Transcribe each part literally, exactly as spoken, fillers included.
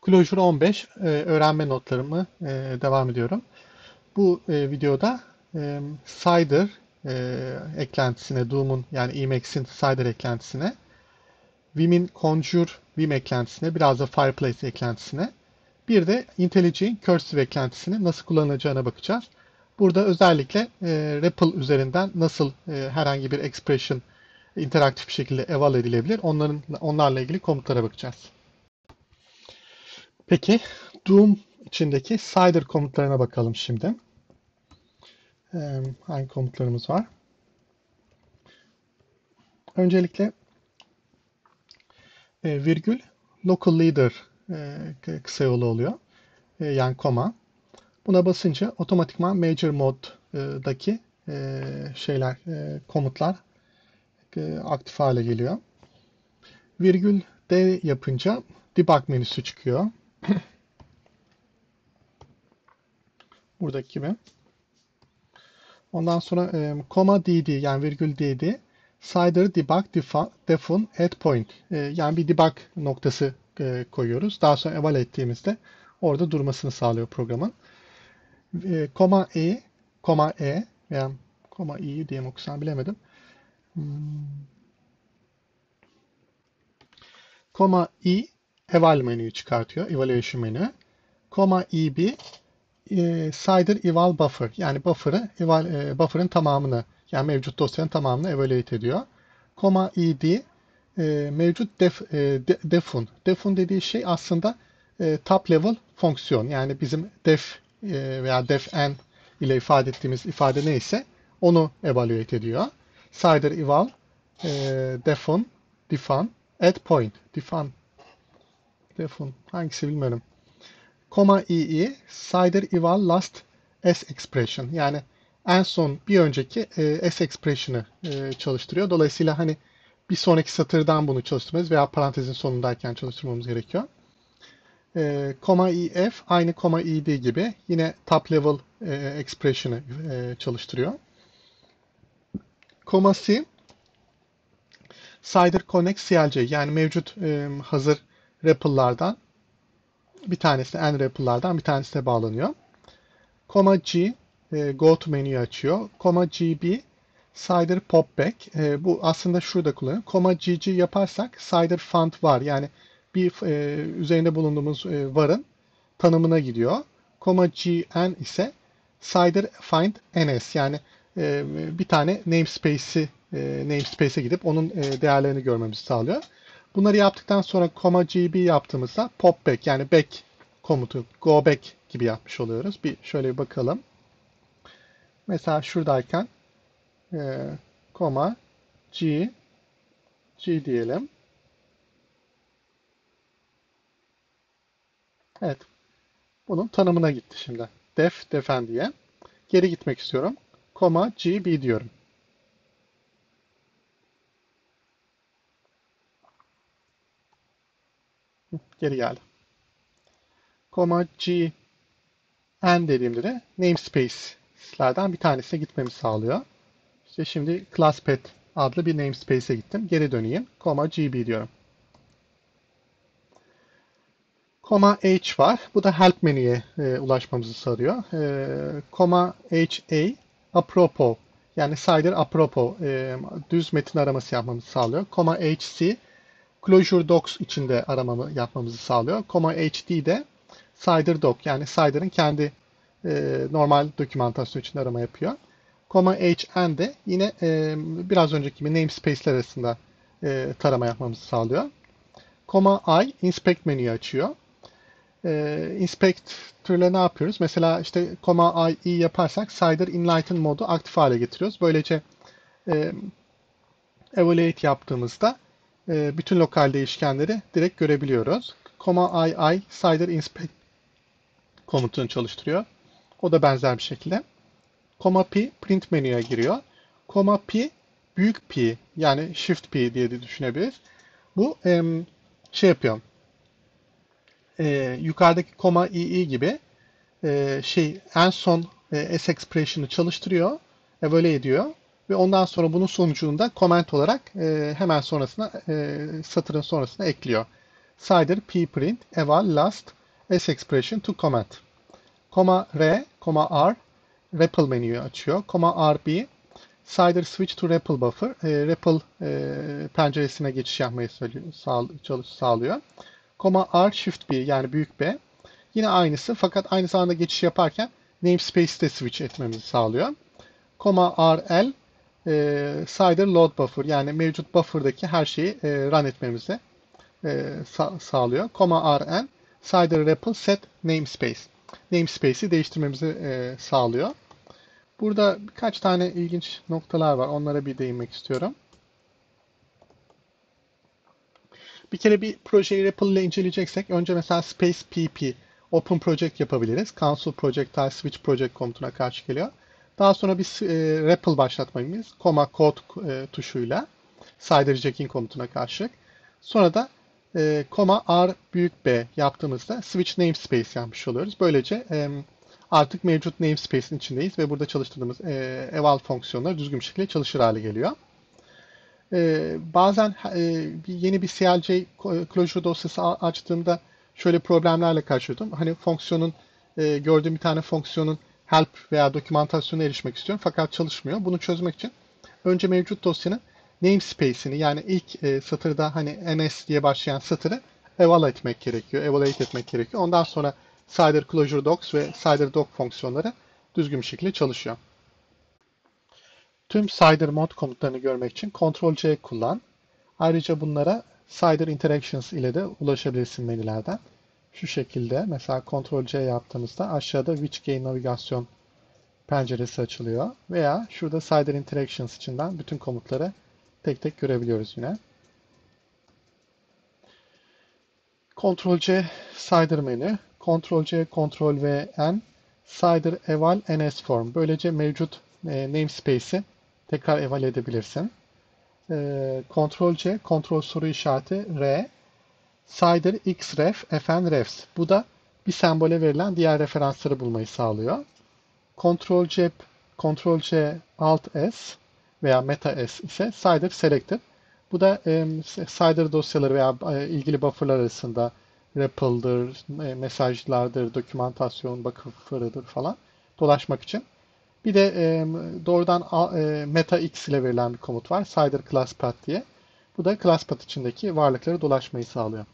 Clojure on beş e, öğrenme notlarımı e, devam ediyorum. Bu e, videoda e, Cider e, eklentisine, Doom'un yani Emacs'in Cider eklentisine, Vim'in Conjure Vim eklentisine, biraz da Fireplace eklentisine, bir de IntelliJ'in Cursive eklentisini nasıl kullanılacağına bakacağız. Burada özellikle e, R E P L üzerinden nasıl e, herhangi bir expression interaktif bir şekilde eval edilebilir, onların onlarla ilgili komutlara bakacağız. Peki, Doom içindeki Cider komutlarına bakalım şimdi. Ee, hangi komutlarımız var? Öncelikle e, virgül local leader e, kısa yolu oluyor. E, yani koma. Buna basınca otomatikman major mode'daki e, şeyler, e, komutlar e, aktif hale geliyor. Virgül D yapınca debug menüsü çıkıyor. Buradaki gibi. Ondan sonra e, comma dd yani virgül dd cider debug defun add point e, yani bir debug noktası e, koyuyoruz. Daha sonra eval ettiğimizde orada durmasını sağlıyor programın. E, comma e, comma e veya comma i diye mi okusam bilemedim. Hmm. Comma i eval menüyü çıkartıyor. Evaluation menü. Comma eb e, cider eval buffer yani buffer'ı eval, e, buffer'ın tamamını yani mevcut dosyanın tamamını evaluate ediyor. Comma ed e, mevcut def, e, de, defun. Defun dediği şey aslında e, top level fonksiyon. Yani bizim def e, veya defn ile ifade ettiğimiz ifade neyse onu evaluate ediyor. Cider eval e, defun defun add point defun defun hangisi bilmiyorum. Comma ii cider eval last s expression yani en son bir önceki e, s expression'ı e, çalıştırıyor. Dolayısıyla hani bir sonraki satırdan bunu çalıştırmamız veya parantezin sonundayken çalıştırmamız gerekiyor. E, comma if aynı comma id gibi yine top level e, expression'ı e, çalıştırıyor. Comma c cider connect clj yani mevcut e, hazır R E P L'lardan bir tanesi en R E P L'lardan bir tanesine bağlanıyor. Comma G e, go to menüyü açıyor. Comma G B cider popback. E, bu aslında şurada kullanıyor. Comma G G yaparsak cider font var. Yani bir e, üzerinde bulunduğumuz e, varın tanımına gidiyor. Comma G N ise cider find ns yani e, bir tane namespace'i e, namespace'e gidip onun e, değerlerini görmemizi sağlıyor. Bunları yaptıktan sonra comma G B yaptığımızda popback yani back komutu go back gibi yapmış oluyoruz. Bir şöyle bir bakalım. Mesela şuradayken e, koma G G diyelim. Evet. Bunun tanımına gitti şimdi. Def defen diye. Geri gitmek istiyorum. Koma G B diyorum. Geri geldi. Koma G N dediğimde de namespace'lerden bir tanesine gitmemi sağlıyor. İşte şimdi ClassPath adlı bir namespace'e gittim. Geri döneyim. Koma G B diyorum. Koma H var. Bu da help menüye e, ulaşmamızı sağlıyor. E, Koma H A apropos yani cider apropos e, düz metin araması yapmamızı sağlıyor. Koma H C Clojure Docs içinde aramamı yapmamızı sağlıyor. Koma H D de cider doc yani cider'ın kendi e, normal dokümantasyon içinde arama yapıyor. Koma H N de yine e, biraz önceki gibi namespace'ler arasında e, tarama yapmamızı sağlıyor. Koma I inspect menüyü açıyor. E, inspector'la ne yapıyoruz? Mesela işte comma i e yaparsak cider enlighten modu aktif hale getiriyoruz. Böylece e, evaluate yaptığımızda e, bütün lokal değişkenleri direkt görebiliyoruz. Comma i i cider inspect komutunu çalıştırıyor. O da benzer bir şekilde. Comma p print menüye giriyor. Comma p büyük P yani shift P diye de düşünebiliriz. Bu e, şey yapıyor. E, yukarıdaki comma ii gibi e, şey en son e, s expression'ı çalıştırıyor, evaluate ediyor ve ondan sonra bunun sonucunu da comment olarak e, hemen sonrasına e, satırın sonrasına ekliyor. cider pprint eval last s expression to comment. Koma R, koma R, REPL menüyü açıyor. Koma R B, cider switch to REPL buffer, e, REPL e, penceresine geçiş yapmayı söylüyor, sağ, çalış, sağlıyor. Koma R shift B, yani büyük B. Yine aynısı, fakat aynı zamanda geçiş yaparken namespace'i de switch etmemizi sağlıyor. Koma R L, e, cider load buffer, yani mevcut buffer'daki her şeyi e, run etmemizi e, sa sağlıyor. Koma R N, cider REPL set namespace. Namespace'i değiştirmemizi e, sağlıyor. Burada birkaç tane ilginç noktalar var. Onlara bir değinmek istiyorum. Bir kere bir projeyi REPL ile inceleyeceksek önce mesela space pp open project yapabiliriz. Console project type switch project komutuna karşı geliyor. Daha sonra bir e, REPL başlatmalıyız. Comma code e, tuşuyla cider jacking komutuna karşı. Sonra da e, comma R büyük B yaptığımızda switch namespace yapmış oluyoruz. Böylece e, artık mevcut namespace'in içindeyiz ve burada çalıştırdığımız e, eval fonksiyonları düzgün bir şekilde çalışır hale geliyor. Ee, bazen e, bir, yeni bir C L J closure dosyası açtığımda şöyle problemlerle karşılaşıyordum. Hani fonksiyonun e, gördüğüm bir tane fonksiyonun help veya dokümantasyonuna erişmek istiyorum fakat çalışmıyor. Bunu çözmek için önce mevcut dosyanın namespace'ini, yani ilk e, satırda hani ns diye başlayan satırı eval etmek gerekiyor, evaluate etmek gerekiyor. Ondan sonra cider closure docs ve cider doc fonksiyonları düzgün bir şekilde çalışıyor. Tüm cider mod komutlarını görmek için kontrol C kullan. Ayrıca bunlara cider interactions ile de ulaşabilirsin menülerden. Şu şekilde mesela kontrol C yaptığımızda aşağıda WHGain navigasyon penceresi açılıyor. Veya şurada cider interactions içinden bütün komutları tek tek görebiliyoruz yine. kontrol C cider menü, kontrol C, kontrol V, N, cider eval ns form. Böylece mevcut e, namespace'i tekrar eval edebilirsin. Ctrl C, Ctrl soru işareti R, cider xref, fn refs. Bu da bir sembole verilen diğer referansları bulmayı sağlıyor. Ctrl C, Ctrl C, Alt S veya Meta S ise cider selected. Bu da e, cider dosyaları veya e, ilgili bufferlar arasında REPL'dır, e, mesajlardır, dokümantasyon buffer'ıdır falan dolaşmak için. Bir de e, doğrudan e, meta x ile verilen bir komut var. Cider class path diye. Bu da class path içindeki varlıkları dolaşmayı sağlıyor.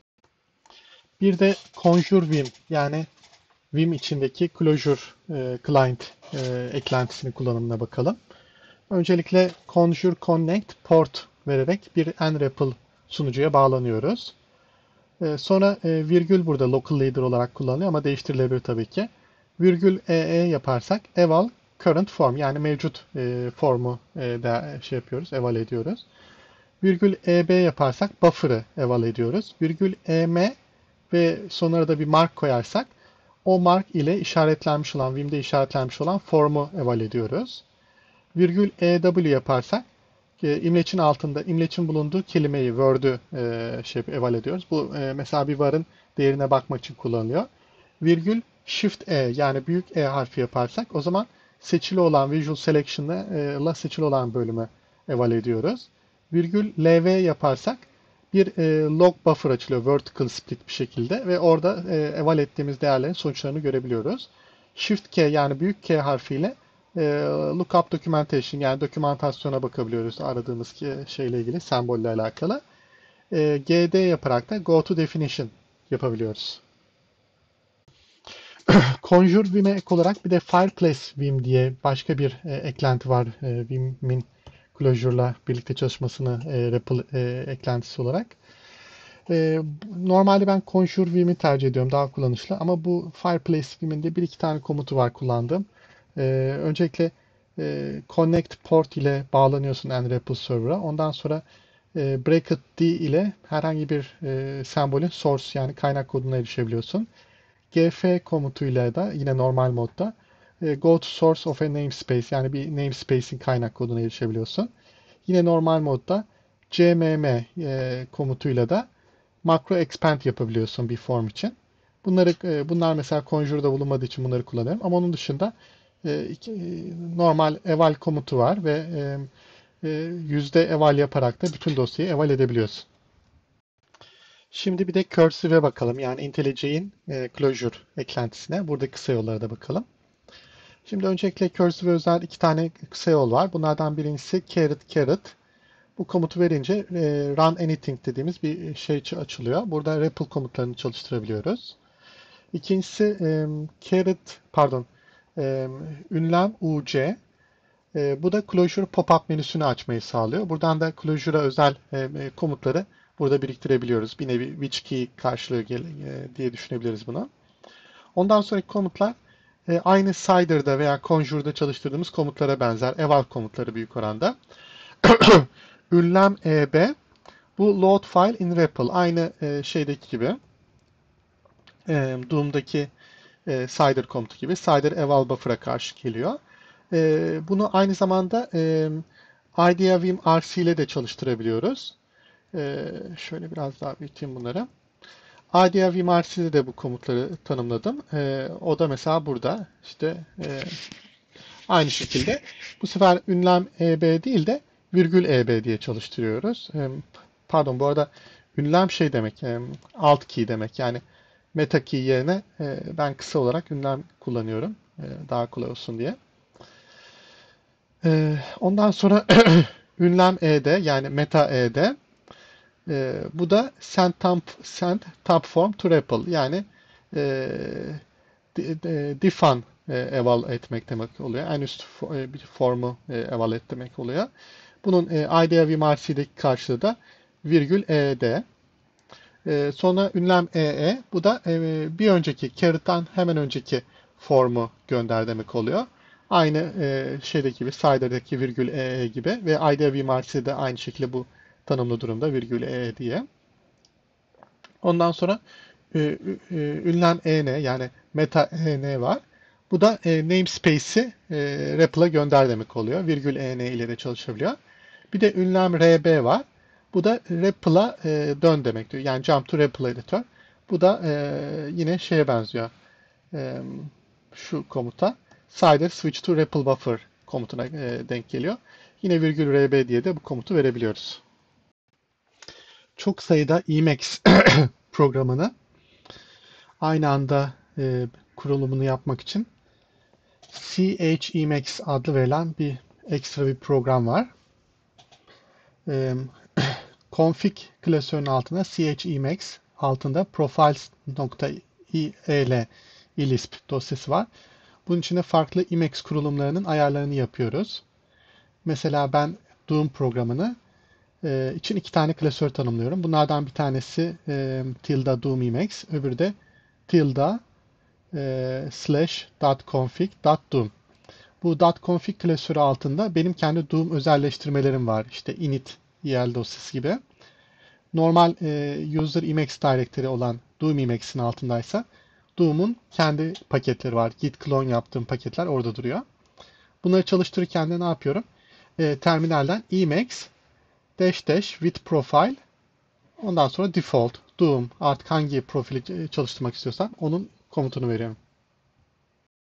Bir de conjure vim, yani vim içindeki closure e, client e, eklentisinin kullanımına bakalım. Öncelikle conjure connect port vererek bir nREPL sunucuya bağlanıyoruz. E, sonra e, virgül burada local leader olarak kullanılıyor ama değiştirilebilir tabii ki. Virgül ee yaparsak eval current form, yani mevcut e, formu e, de şey yapıyoruz, eval ediyoruz. Virgül eb yaparsak buffer'ı eval ediyoruz. Virgül em ve sonlara da bir mark koyarsak o mark ile işaretlenmiş olan, vim'de işaretlenmiş olan formu eval ediyoruz. Virgül ew yaparsak e, imleçin altında, imleçin bulunduğu kelimeyi, word'ü e, şey eval ediyoruz. Bu e, mesela bir varın değerine bakmak için kullanılıyor. Virgül Shift E, yani büyük E harfi yaparsak o zaman seçili olan Visual Selection'la seçili olan bölümü eval ediyoruz. Virgül L V yaparsak bir e, log buffer açılıyor vertical split bir şekilde ve orada e, eval ettiğimiz değerlerin sonuçlarını görebiliyoruz. Shift K, yani büyük K harfiyle e, lookup documentation, yani dokümantasyona bakabiliyoruz aradığımız şeyle ilgili, sembolle alakalı. E, G D yaparak da go to definition yapabiliyoruz. Conjure Vim'e ek olarak bir de Fireplace Vim diye başka bir e, eklenti var. E, Vim'in Clojure'la birlikte çalışmasını e, REPL e, eklentisi olarak. E, normalde ben Conjure Vim'i tercih ediyorum, daha kullanışlı, ama bu Fireplace Vim'in de bir iki tane komutu var kullandığım. E, öncelikle e, Connect Port ile bağlanıyorsun nREPL server'a. Ondan sonra e, Bracket D ile herhangi bir e, sembolün source, yani kaynak koduna erişebiliyorsun. Gf komutuyla da yine normal modda e, go to source of a namespace, yani bir namespace'in kaynak koduna erişebiliyorsun. Yine normal modda cmm e, komutuyla da macro expand yapabiliyorsun bir form için. Bunları e, bunlar mesela Conjure'da bulunmadığı için bunları kullanıyorum. Ama onun dışında e, iki, e, normal eval komutu var ve e, e, yüzde eval yaparak da bütün dosyayı eval edebiliyorsun. Şimdi bir de cursive'e bakalım. Yani IntelliJ'in e, Clojure eklentisine. Buradaki kısa yollara da bakalım. Şimdi öncelikle cursive özel iki tane kısa yol var. Bunlardan birincisi caret caret. Bu komutu verince e, run anything dediğimiz bir şey açılıyor. Burada R E P L komutlarını çalıştırabiliyoruz. İkincisi e, caret, pardon, e, ünlem uc. E, bu da Clojure pop-up menüsünü açmayı sağlıyor. Buradan da Clojure'a özel e, komutları burada biriktirebiliyoruz. Bir nevi which key karşılığı gel, e, diye düşünebiliriz bunu. Ondan sonraki komutlar e, aynı Cider'da veya Conjure'da çalıştırdığımız komutlara benzer. Eval komutları büyük oranda. Ünlem eb, bu load file in R E P L. Aynı e, şeydeki gibi. E, Doom'daki e, Cider komutu gibi. Cider eval buffer'a karşı geliyor. E, bunu aynı zamanda e, IdeaVim R C ile de çalıştırabiliyoruz. E, şöyle biraz daha büyüteyim bunları. IdeaVim R C'de de bu komutları tanımladım. E, o da mesela burada işte e, aynı şekilde bu sefer ünlem eb değil de virgül eb diye çalıştırıyoruz. E, pardon, bu arada ünlem şey demek, e, alt key demek. Yani meta key yerine e, ben kısa olarak ünlem kullanıyorum. E, daha kolay olsun diye. E, ondan sonra ünlem ed yani meta ed. E, bu da send top, send top form to R E P L. Yani e, define e, eval etmek demek oluyor. En üst e, bir formu e, eval et demek oluyor. Bunun e, IdeaVim R C'deki karşılığı da virgül ed. E, sonra ünlem ee, bu da e, bir önceki caret'tan hemen önceki formu gönder demek oluyor. Aynı e, şeydeki gibi, Cider'daki virgül ee gibi ve IdeaVim R C'de aynı şekilde bu tanımlı durumda virgül ee diye. Ondan sonra e, e, ünlem en yani meta en var. Bu da e, namespace'i e, R E P L'e gönder demek oluyor. Virgül en ile de çalışabiliyor. Bir de ünlem rb var. Bu da R E P L'e e, dön demek diyor. Yani jump to R E P L editor. Bu da e, yine şeye benziyor. E, şu komuta. Cider switch to R E P L buffer komutuna e, denk geliyor. Yine virgül rb diye de bu komutu verebiliyoruz. Çok sayıda Emacs programını aynı anda e, kurulumunu yapmak için chemax adlı verilen bir ekstra bir program var. E, config klasörünün altında chemax altında profiles.il ilisp dosyası var. Bunun içinde farklı Emacs kurulumlarının ayarlarını yapıyoruz. Mesela ben Doom programını e, için iki tane klasör tanımlıyorum. Bunlardan bir tanesi e, tilde Doom Emacs, öbürü de tilde e, slash dot config dot doom. Bu dot config klasörü altında benim kendi Doom özelleştirmelerim var. İşte init, el dosyası gibi. Normal e, user Emacs directory olan Doom Emacs'in altındaysa Doom'un kendi paketleri var. Git clone yaptığım paketler orada duruyor. Bunları çalıştırırken de ne yapıyorum? E, terminalden emacs dash dash with profile, ondan sonra default Doom, artık hangi profili çalıştırmak istiyorsam onun komutunu veriyorum.